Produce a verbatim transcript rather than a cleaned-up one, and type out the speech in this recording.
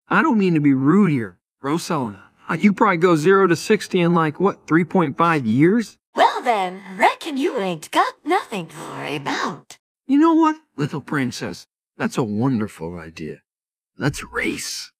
I don't mean to be rude here, Rosalina. You probably go zero to sixty in like, what, three point five years? Well then, reckon you ain't got nothing to worry about. You know what, little princess? That's a wonderful idea. Let's race.